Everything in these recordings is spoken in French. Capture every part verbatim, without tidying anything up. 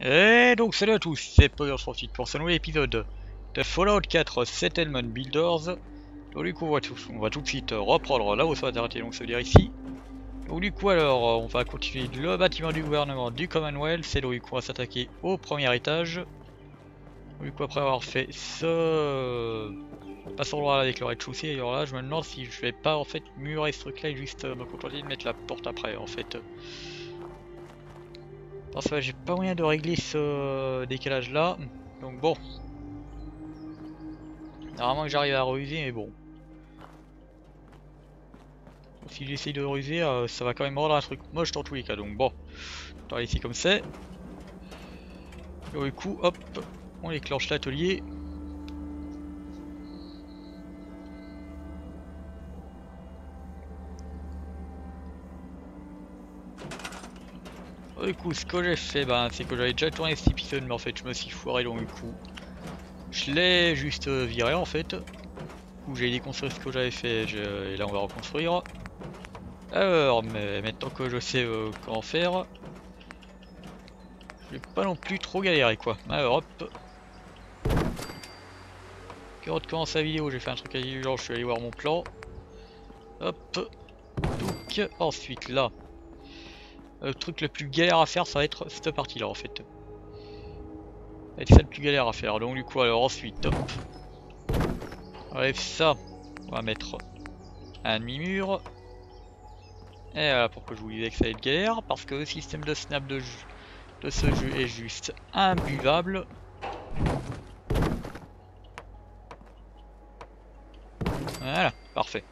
Et donc salut à tous, c'est Power38 pour ce nouvel épisode de Fallout quatre Settlement Builders. Donc du coup on va tout, on va tout de suite reprendre là où ça va s'arrêter, donc ça veut dire ici. Donc du coup alors on va continuer le bâtiment du gouvernement du Commonwealth, et donc du coup on va s'attaquer au premier étage. Donc, du coup après avoir fait ce... pas cet endroit là avec le rez-de-chaussée, alors là je me demande si je vais pas en fait murer ce truc là et juste me contenter de mettre la porte après en fait. Parce que j'ai pas moyen de régler ce décalage là, donc bon. Normalement que j'arrive à ruser, mais bon. Si j'essaye de ruser, euh, ça va quand même rendre un truc moche dans tous les cas, donc bon. On va laisser comme c'est. Et du coup, hop, on déclenche l'atelier. Du coup, ce que j'ai fait, ben, c'est que j'avais déjà tourné cet épisode, mais en fait, je me suis foiré, donc du coup, je l'ai juste viré en fait. Du coup, j'ai déconstruit ce que j'avais fait, je... et là, on va reconstruire. Alors, mais maintenant que je sais euh, comment faire, je vais pas non plus trop galérer quoi. Alors, hop. Quand on commence la vidéo, j'ai fait un truc à genre, je suis allé voir mon plan. Hop. Donc, ensuite là. Le truc le plus galère à faire, ça va être cette partie là en fait. Ça va être ça le plus galère à faire. Donc du coup alors ensuite, hop. On enlève ça. On va mettre un demi-mur. Et voilà pourquoi je vous disais que ça va être galère. Parce que le système de snap de, de ce jeu est juste imbuvable. Voilà, parfait.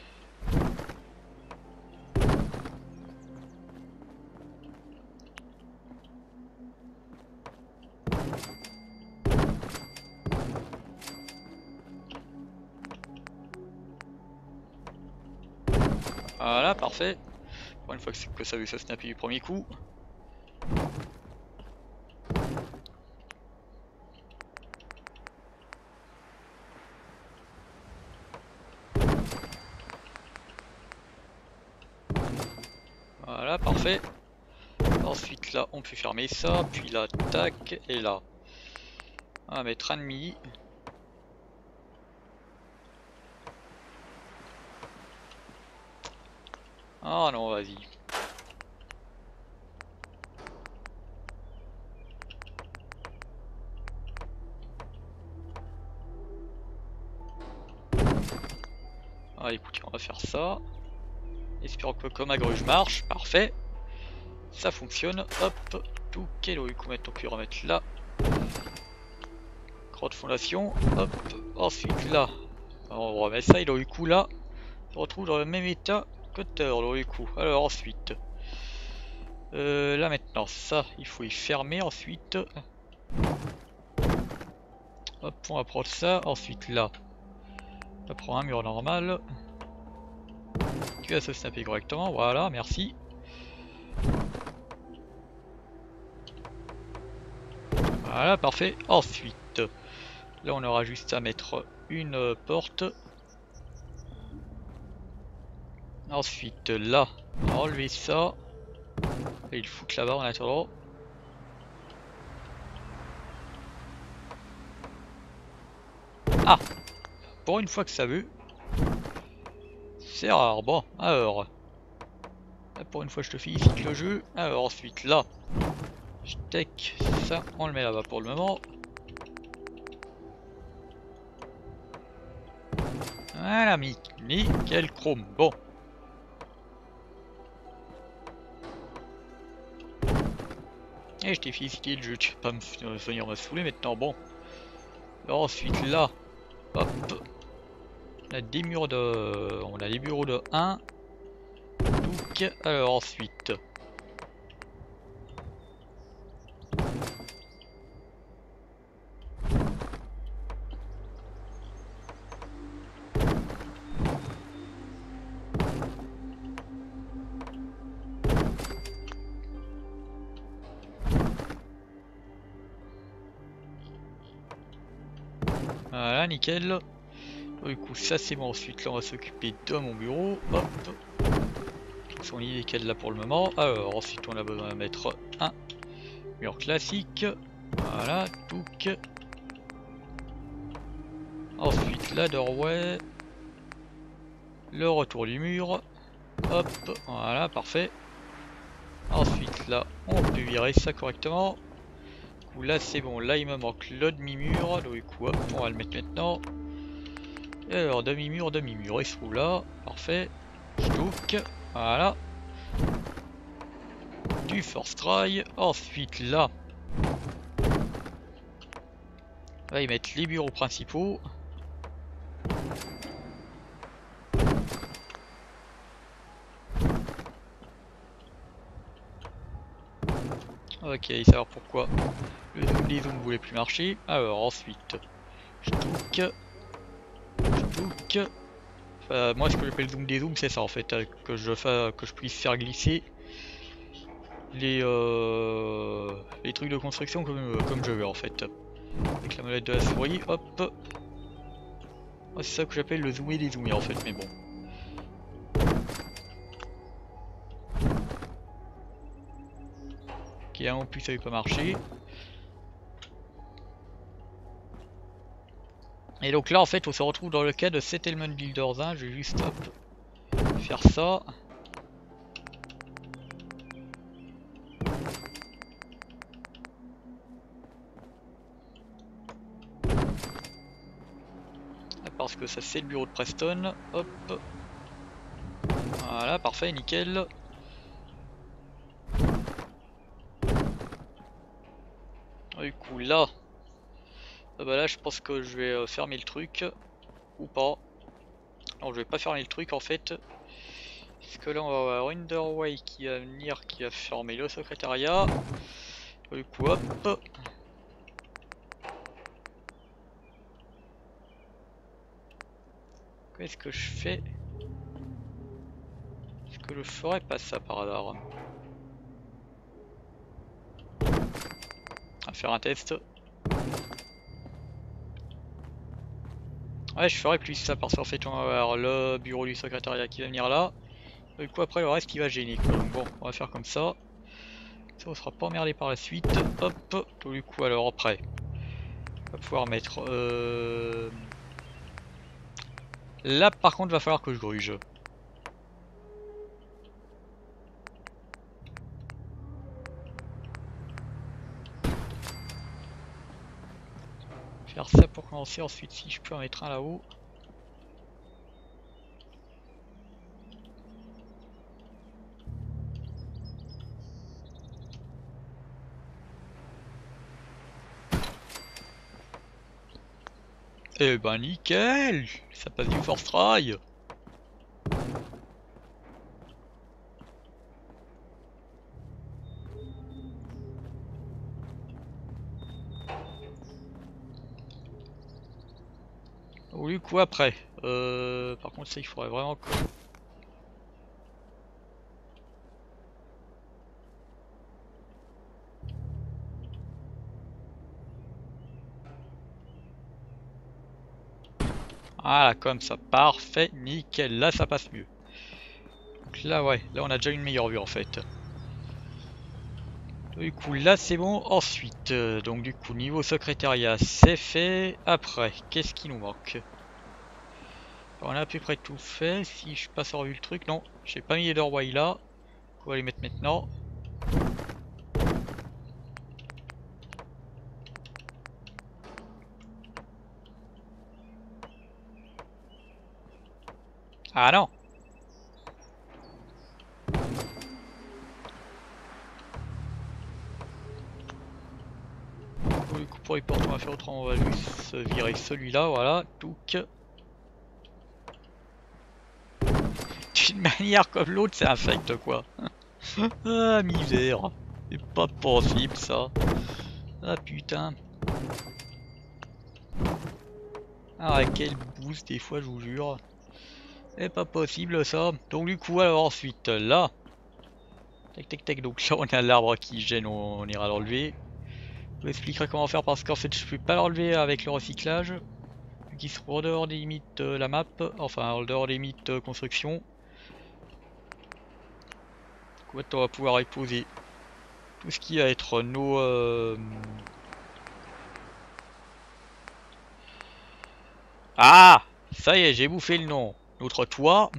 Voilà, parfait. Pour une fois que, que ça a vu ça snapper du premier coup. Voilà, parfait. Ensuite là, on peut fermer ça, puis là, tac, et là. On va mettre un demi. Ah non, vas-y. Ah écoutez, on va faire ça. Espérons que comme ma gruge marche, parfait. Ça fonctionne, hop, tout quel coup maintenant on peut remettre là. Croix de fondation, hop, ensuite là. On remet ça et du coup là, on se retrouve dans le même état que tout à l'heure du coup. Alors ensuite, euh, là maintenant, ça il faut y fermer ensuite. Hop, on va prendre ça, ensuite là. On va prendre un mur normal. Qui va se snapper correctement, voilà, merci. Voilà, parfait. Ensuite, là on aura juste à mettre une porte. Ensuite, là, on va enlever ça. Et il fout là-bas en attendant. Ah! Pour une fois que ça veut. C'est rare. Bon, alors. Là, pour une fois, je te félicite le jeu. Alors, ensuite, là. Je tech ça. On le met là-bas pour le moment. Voilà, nickel chrome. Bon. Et je t'ai félicité le jeu. Tu vas pas me venir me saouler maintenant. Bon. Alors, ensuite, là. Hop. On a des murs de... On a des bureaux de un. Donc, alors ensuite... Voilà, nickel. Du coup, ça c'est bon. Ensuite, là, on va s'occuper de mon bureau. Hop. Son idée qu'elle là pour le moment. Alors, ensuite, on a besoin de mettre un Mur classique. Voilà, touc. Ensuite la doorway. Le retour du mur. Hop, voilà, parfait. Ensuite là, on peut virer ça correctement. Du coup là c'est bon, là il me manque le demi-mur. Du coup hop, on va le mettre maintenant. Et alors demi-mur, demi-mur, il se trouve là. Parfait. Touc, voilà. Du first try. Ensuite là, on va y mettre les bureaux principaux. Ok, savoir pourquoi le zoom des zooms voulait plus marcher. Alors ensuite, je touc, je touc. Enfin, moi ce que j'appelle zoom des zooms c'est ça en fait, que je fasse, que je puisse faire glisser les euh, les trucs de construction comme, comme je veux en fait. Avec la molette de la souris, hop. Oh, c'est ça que j'appelle le zoomer des zoomer en fait, mais bon. Ok, en plus ça veut pas marcher. Et donc là en fait on se retrouve dans le cas de Settlement Builders un, je vais juste hop, faire ça. Parce que ça c'est le bureau de Preston, hop. Voilà, parfait, nickel. Du coup là, ah bah là je pense que je vais euh, fermer le truc, ou pas. Non, je vais pas fermer le truc en fait. Parce que là on va avoir une doorway qui va venir, qui va fermer le secrétariat. Du coup hop. Qu'est-ce que je fais? Est-ce que je ferais pas ça par hasard? On va faire un test. Ouais, je ferais plus ça parce qu'en fait on va avoir le bureau du secrétariat qui va venir là. Du coup après le reste qui va gêner quoi. Donc bon, on va faire comme ça. Ça on sera pas emmerdé par la suite. Hop. Du coup alors après, on va pouvoir mettre... Euh... Là par contre va falloir que je gruge. Faire ça pour commencer, ensuite si je peux en mettre un là-haut. Eh ben nickel, ça passe du first try. Du coup après, euh, par contre ça il faudrait vraiment que... Voilà, comme ça, parfait, nickel, là ça passe mieux. Donc là ouais, là on a déjà une meilleure vue en fait. Du coup là c'est bon, ensuite, euh, donc du coup niveau secrétariat c'est fait. Après, qu'est-ce qui nous manque? On a à peu près tout fait, si je passe en revue le truc, non, j'ai pas mis les doorways là. On va les mettre maintenant. Ah non! Du coup pour les portes on va faire autrement, on va juste virer celui-là, voilà, touc. D'une manière comme l'autre c'est infect quoi. Ah misère, c'est pas possible ça. Ah putain. Ah quel boost des fois je vous jure. C'est pas possible ça. Donc du coup alors ensuite là. Tac tac tac, donc là on a l'arbre qui gêne, on, on ira l'enlever. Je vous expliquerai comment faire parce qu'en fait je peux pas l'enlever avec le recyclage. Vu qu'il se trouve en dehors des limites de la map, enfin en dehors des limites de construction. Du coup on va pouvoir y poser tout ce qui va être nos... Euh... Ah, ça y est, j'ai bouffé le nom. Notre toit.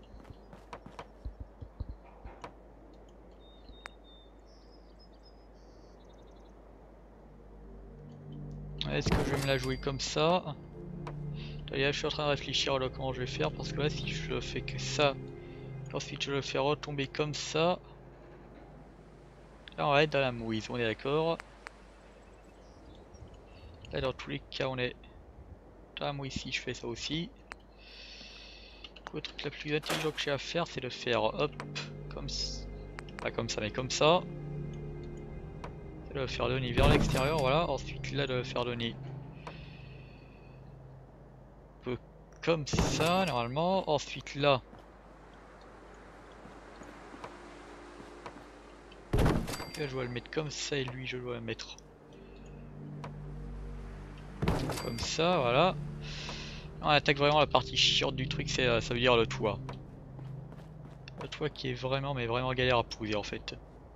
Est-ce que je vais me la jouer comme ça? D'ailleurs, je suis en train de réfléchir à comment je vais faire, parce que là, si je fais que ça, ensuite je le fais retomber comme ça, là on va être dans la mouise, on est d'accord. Là, dans tous les cas, on est dans la mouise si je fais ça aussi. Le truc le plus intelligent que j'ai à faire, c'est de faire hop, comme ça, pas comme ça, mais comme ça. C'est de le faire donner vers l'extérieur, voilà. Ensuite, là, de le faire donner un peu comme ça, normalement. Ensuite, là. Là, je dois le mettre comme ça, et lui, je dois le mettre comme ça, voilà. On attaque vraiment la partie chiante du truc, c'est ça veut dire le toit. Le toit qui est vraiment, mais vraiment galère à poser en fait.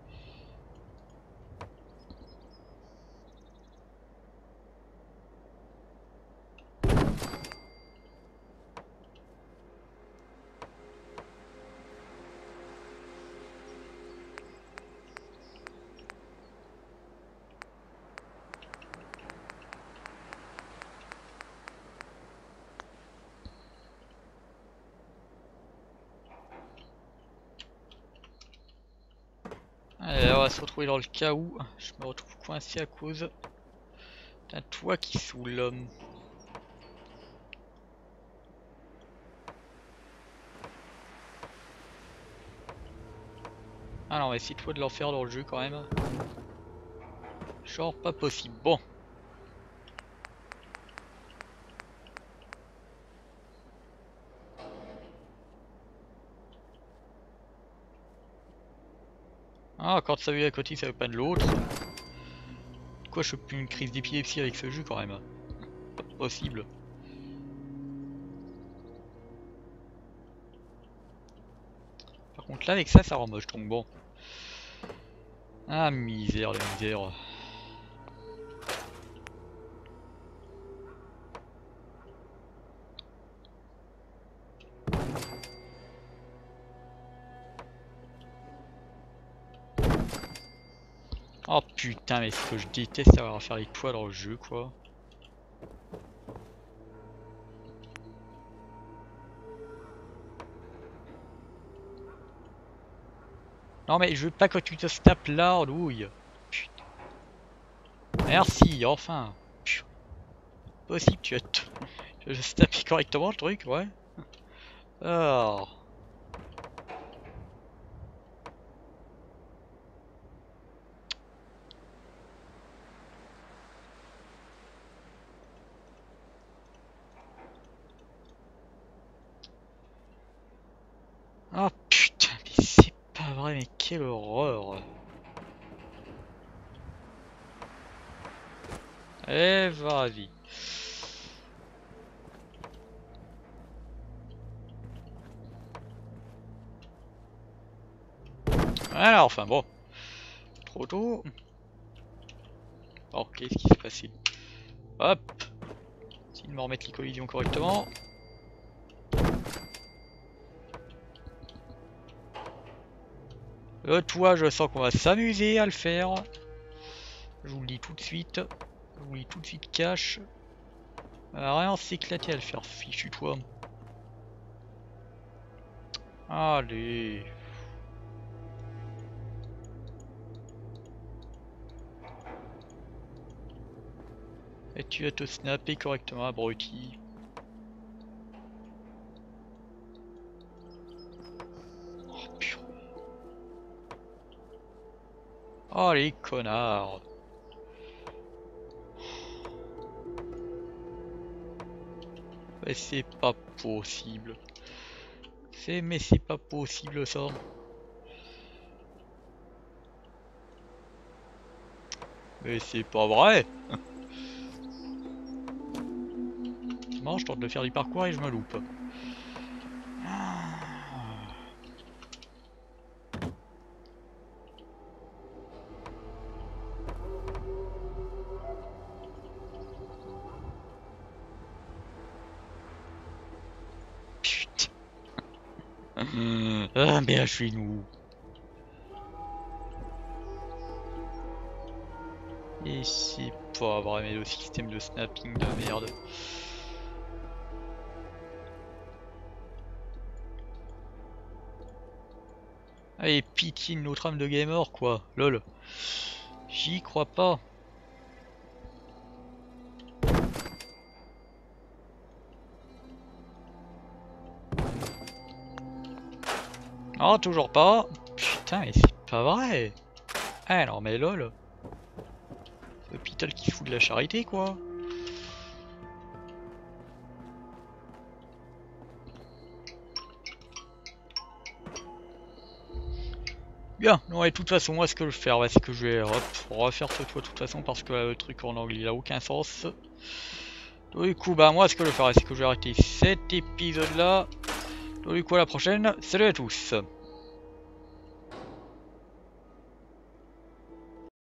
Allez, on va se retrouver dans le cas où je me retrouve coincé à cause d'un toit qui saoule. Alors on va essayer de de l'en faire dans le jeu quand même. Genre pas possible. Bon. Ah, quand ça veut à côté, ça veut pas de l'autre. Quoi, je fais plus une crise d'épilepsie avec ce jeu quand même. Pas possible. Par contre là avec ça, ça rend moche donc bon. Ah misère de misère. Oh putain, mais ce que je déteste avoir à faire les toits dans le jeu quoi. Non mais je veux pas que tu te tapes là en douille. Putain. Merci, enfin. Putain. Possible, tu as te... tu as tapé correctement le truc, ouais. Oh. Oh putain, mais c'est pas vrai, mais quelle horreur. Eh, vas-y. Alors, enfin bon. Trop tôt. Alors, qu'est-ce qui s'est passé? Hop. Essaye de me remettre les collisions correctement. Le toit, je sens qu'on va s'amuser à le faire. Je vous le dis tout de suite. Je vous le dis tout de suite cash. Euh, rien s'éclater à le faire, fichu toi. Allez. Et tu vas te snapper correctement, abruti. Oh purée. Oh les connards. Mais c'est pas possible. C'est mais c'est pas possible ça. Mais c'est pas vrai. Non, je tente de faire du parcours et je me loupe. Ah mais chez nous. Et c'est pas vrai le système de snapping de merde. Allez, pitié de notre âme de gamer quoi, lol. J'y crois pas. Ah, toujours pas. Putain, mais c'est pas vrai. Ah non mais lol. L'hôpital qui fout de la charité quoi. Bien, non et de toute façon moi ce que je vais faire, c'est que je vais hop, refaire ce toit de toute façon parce que euh, le truc en anglais il a aucun sens. Du coup bah moi ce que je vais faire c'est que je vais arrêter cet épisode là. Du coup à la prochaine, salut à tous.